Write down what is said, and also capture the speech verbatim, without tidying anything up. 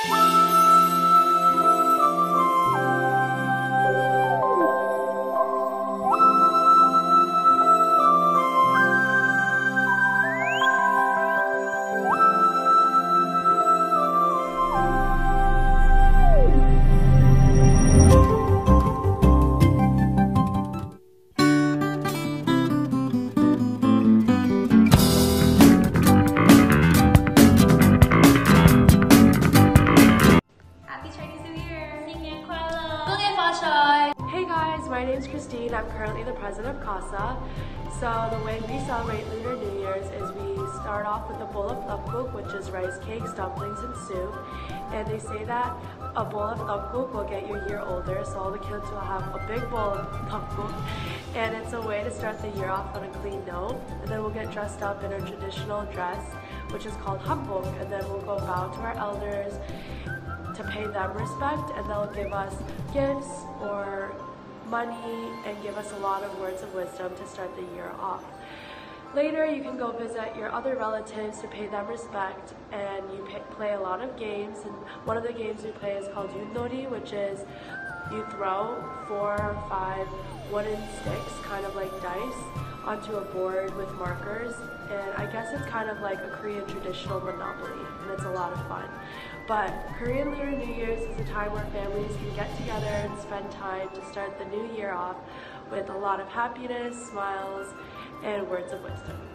Hey guys, my name is Christine. I'm currently the president of CASA. So the way we celebrate Lunar New Year's is we start off with a bowl of tteokguk, which is rice cakes, dumplings, and soup. And they say that a bowl of tteokguk will get you a year older, so all the kids will have a big bowl of tteokguk. And it's a way to start the year off on a clean note. And then we'll get dressed up in our traditional dress, which is called hanbok. And then we'll go bow to our elders to pay them respect, and they'll give us gifts or money and give us a lot of words of wisdom to start the year off. Later, you can go visit your other relatives to pay them respect, and you pay, play a lot of games. And one of the games we play is called Yunori, which is you throw four or five wooden sticks, kind of like dice, onto a board with markers. And I guess it's kind of like a Korean traditional Monopoly, and it's a lot of fun. But Korean Lunar New Year's is a time where families can get together and spend time to start the new year off with a lot of happiness, smiles, and words of wisdom.